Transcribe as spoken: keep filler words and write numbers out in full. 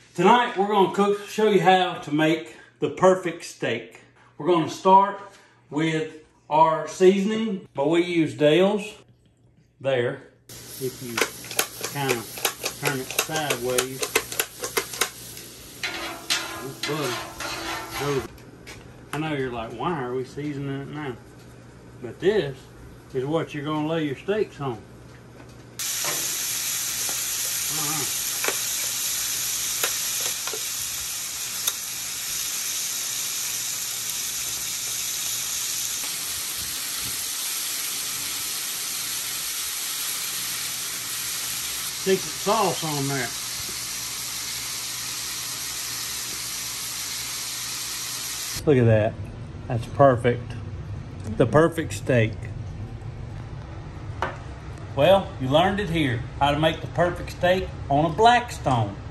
Tonight we're going to cook, show you how to make the perfect steak. We're going to start with our seasoning, but we use Dale's there. If you kind of turn it sideways, oh, I know you're like, why are we seasoning it now? But this is what you're going to lay your steaks on. Uh-huh. Secret sauce on there. Look at that. That's perfect. The perfect steak. Well, you learned it here. How to make the perfect steak on a Blackstone.